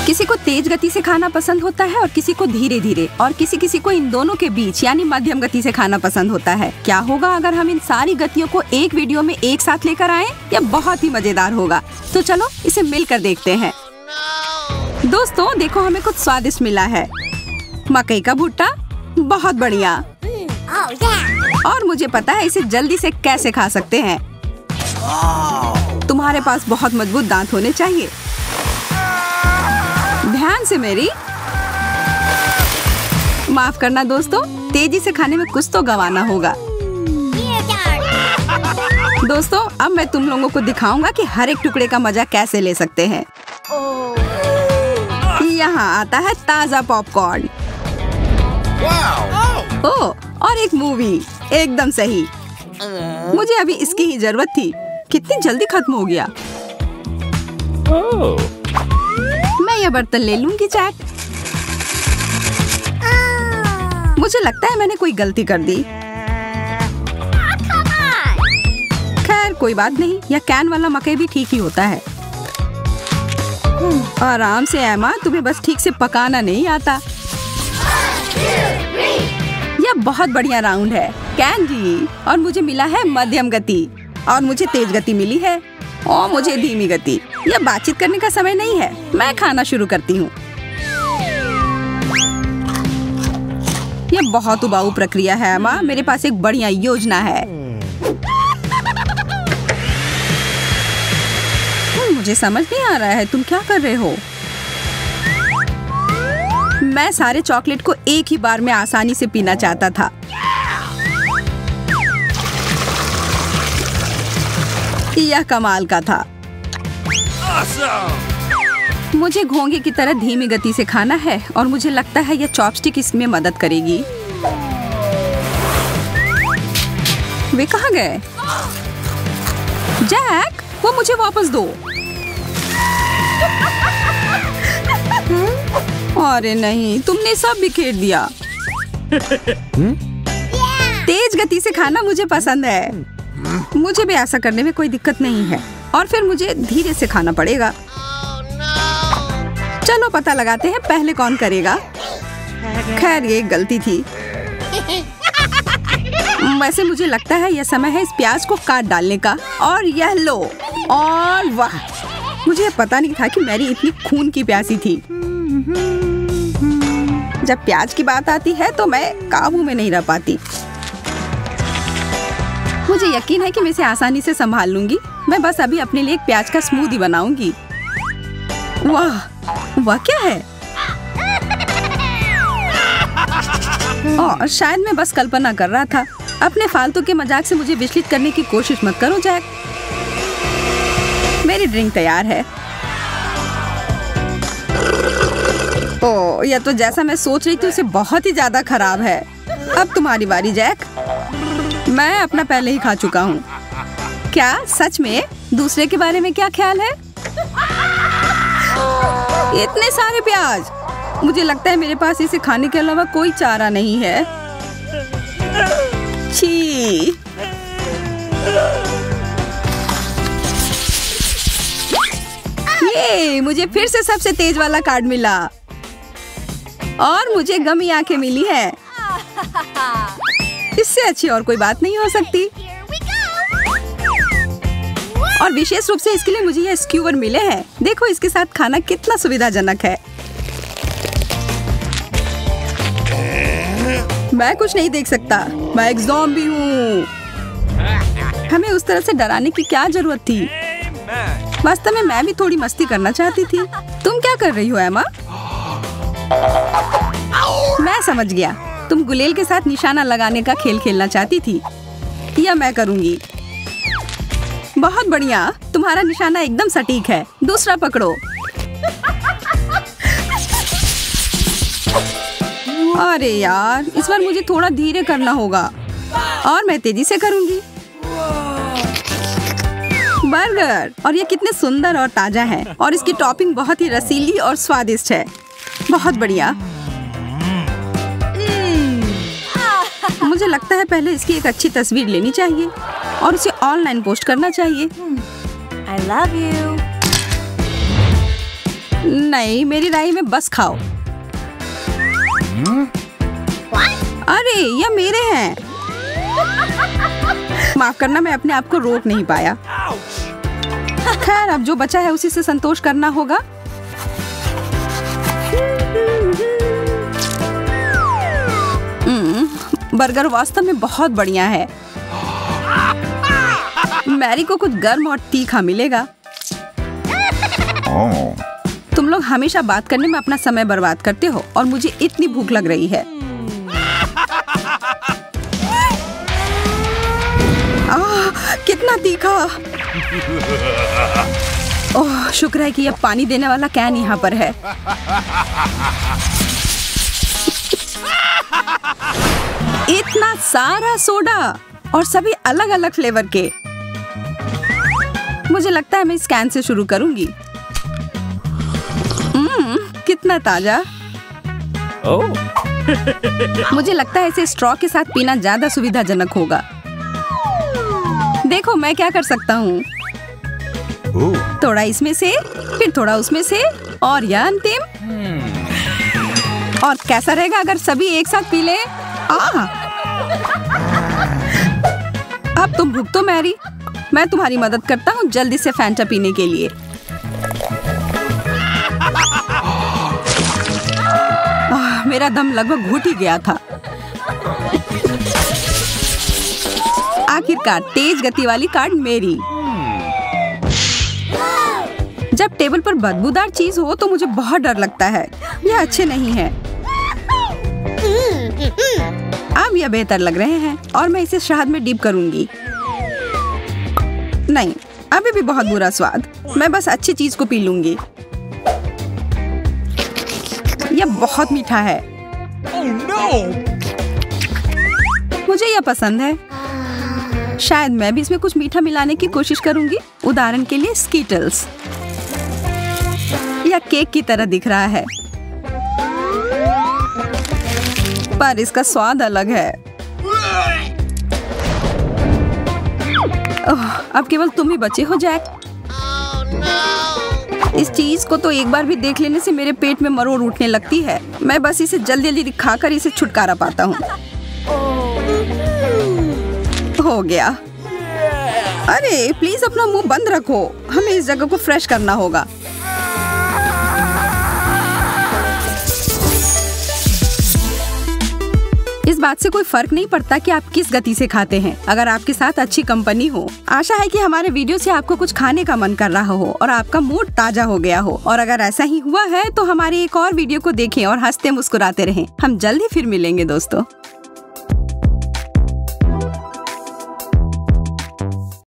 किसी को तेज गति से खाना पसंद होता है और किसी को धीरे धीरे, और किसी किसी को इन दोनों के बीच यानी मध्यम गति से खाना पसंद होता है। क्या होगा अगर हम इन सारी गतियों को एक वीडियो में एक साथ लेकर आए? यह बहुत ही मजेदार होगा। तो चलो इसे मिलकर देखते हैं। दोस्तों देखो, हमें कुछ स्वादिष्ट मिला है। मकई का भुट्टा, बहुत बढ़िया। और मुझे पता है इसे जल्दी से कैसे खा सकते हैं। तुम्हारे पास बहुत मजबूत दांत होने चाहिए। ध्यान से मेरी। माफ करना दोस्तों, तेजी से खाने में कुछ तो गंवाना होगा। दोस्तों अब मैं तुम लोगों को दिखाऊंगा कि हर एक टुकड़े का मजा कैसे ले सकते हैं। यहाँ आता है ताजा पॉपकॉर्न। ओह, और एक मूवी, एकदम सही। मुझे अभी इसकी ही जरूरत थी। कितनी जल्दी खत्म हो गया। मैं यह बर्तन ले लूंगी जैक। मुझे लगता है मैंने कोई गलती कर दी। खैर कोई बात नहीं, यह कैन वाला मकई भी ठीक ही होता है। आराम से एमा, तुम्हें बस ठीक से पकाना नहीं आता। यह बहुत बढ़िया राउंड है कैंडी, और मुझे मिला है मध्यम गति, और मुझे तेज गति मिली है, और मुझे धीमी गति। यह बातचीत करने का समय नहीं है। मैं खाना शुरू करती हूँ। यह बहुत उबाऊ प्रक्रिया है एमा। मेरे पास एक बढ़िया योजना है। मुझे समझ नहीं आ रहा है तुम क्या कर रहे हो। मैं सारे चॉकलेट को एक ही बार में आसानी से पीना चाहता था। यह कमाल का था। मुझे घोंगे की तरह धीमी गति से खाना है, और मुझे लगता है यह चॉपस्टिक इसमें मदद करेगी। वे कहाँ गए? जैक, वो मुझे वापस दो। अरे नहीं, तुमने सब बिखेर दिया। तेज गति से खाना मुझे पसंद है। मुझे भी ऐसा करने में कोई दिक्कत नहीं है, और फिर मुझे धीरे से खाना पड़ेगा। चलो पता लगाते हैं पहले कौन करेगा। खैर ये एक गलती थी। वैसे मुझे लगता है यह समय है इस प्याज को काट डालने का। और यह लो। और वाह, मुझे पता नहीं था कि मैरी इतनी खून की प्यासी थी। जब प्याज की बात आती है तो मैं काबू में नहीं रह पाती। मुझे यकीन है कि मैं इसे आसानी से संभाल लूंगी। मैं बस अभी अपने लिए एक प्याज का स्मूदी बनाऊंगी। वाह, वह क्या है? और शायद मैं बस कल्पना कर रहा था। अपने फालतू के मजाक से मुझे विचलित करने की कोशिश मत करो जैक। मेरी ड्रिंक तैयार है। ओह, यह तो जैसा मैं सोच रही थी उससे बहुत ही ज्यादा खराब है। अब तुम्हारी बारी जैक। मैं अपना पहले ही खा चुका हूँ। क्या सच में? दूसरे के बारे में क्या ख्याल है? इतने सारे प्याज। मुझे लगता है मेरे पास इसे खाने के अलावा कोई चारा नहीं है। छी। ये मुझे फिर से सबसे तेज वाला कार्ड मिला, और मुझे गमी आंखें मिली है। इससे अच्छी और कोई बात नहीं हो सकती। और विशेष रूप से इसके लिए मुझे ये स्क्यूवर मिले हैं। देखो इसके साथ खाना कितना सुविधाजनक है। मैं कुछ नहीं देख सकता। मैं एक ज़ॉम्बी हूँ। हमें उस तरह से डराने की क्या जरूरत थी? वास्तव में मैं भी थोड़ी मस्ती करना चाहती थी। तुम क्या कर रही हो एमा? मैं समझ गया। तुम गुलेल के साथ निशाना लगाने का खेल खेलना चाहती थी। यह मैं करूंगी। बहुत बढ़िया, तुम्हारा निशाना एकदम सटीक है। दूसरा पकड़ो। अरे यार, इस बार मुझे थोड़ा धीरे करना होगा, और मैं तेजी से करूंगी। बर्गर, और ये कितने सुंदर और ताजा है, और इसकी टॉपिंग बहुत ही रसीली और स्वादिष्ट है। बहुत बढ़िया। मुझे लगता है पहले इसकी एक अच्छी तस्वीर लेनी चाहिए और उसे ऑनलाइन पोस्ट करना चाहिए। I love you. नहीं, मेरी राय में बस खाओ। अरे ये मेरे हैं। माफ करना, मैं अपने आप को रोक नहीं पाया। खैर, अब जो बचा है उसी से संतोष करना होगा। बर्गर वास्तव में बहुत बढ़िया है। मैरी को कुछ गर्म और तीखा मिलेगा। तुम लोग हमेशा बात करने में अपना समय बर्बाद करते हो और मुझे इतनी भूख लग रही है। कितना तीखा। ओह, शुक्र है कि यह पानी देने वाला कैन यहाँ पर है। इतना सारा सोडा और सभी अलग अलग फ्लेवर के। मुझे लगता है मैं इस कैन से शुरू करूंगी। कितना ताजा। मुझे लगता है इसे स्ट्रॉ के साथ पीना ज्यादा सुविधाजनक होगा। देखो मैं क्या कर सकता हूँ। थोड़ा इसमें से, फिर थोड़ा उसमें से, और यह अंतिम। और कैसा रहेगा अगर सभी एक साथ पी ले? अब तुम भुगतो मैरी, मैं तुम्हारी मदद करता हूँ जल्दी से फैंटा पीने के लिए। मेरा दम लगभग घुट ही गया था। आखिरकार तेज गति वाली कार्ड मेरी। जब टेबल पर बदबूदार चीज हो तो मुझे बहुत डर लगता है। यह अच्छे नहीं है। अब यह बेहतर लग रहे हैं और मैं इसे शहद में डिप करूंगी। नहीं, अभी भी बहुत बुरा स्वाद। मैं बस अच्छी चीज को पी लूंगी। यह बहुत मीठा है। मुझे यह पसंद है। शायद मैं भी इसमें कुछ मीठा मिलाने की कोशिश करूंगी। उदाहरण के लिए स्कीटल्स। यह केक की तरह दिख रहा है, पर इसका स्वाद अलग है। ओह, अब केवल तुम ही बचे हो जैक। इस चीज को तो एक बार भी देख लेने से मेरे पेट में मरोड़ उठने लगती है। मैं बस इसे जल्दी जल्दी खाकर इसे छुटकारा पाता हूँ। हो गया। अरे प्लीज अपना मुंह बंद रखो, हमें इस जगह को फ्रेश करना होगा। इस बात से कोई फर्क नहीं पड़ता कि आप किस गति से खाते हैं, अगर आपके साथ अच्छी कंपनी हो। आशा है कि हमारे वीडियो से आपको कुछ खाने का मन कर रहा हो और आपका मूड ताजा हो गया हो। और अगर ऐसा ही हुआ है तो हमारे एक और वीडियो को देखें और हंसते मुस्कुराते रहें। हम जल्दी फिर मिलेंगे दोस्तों।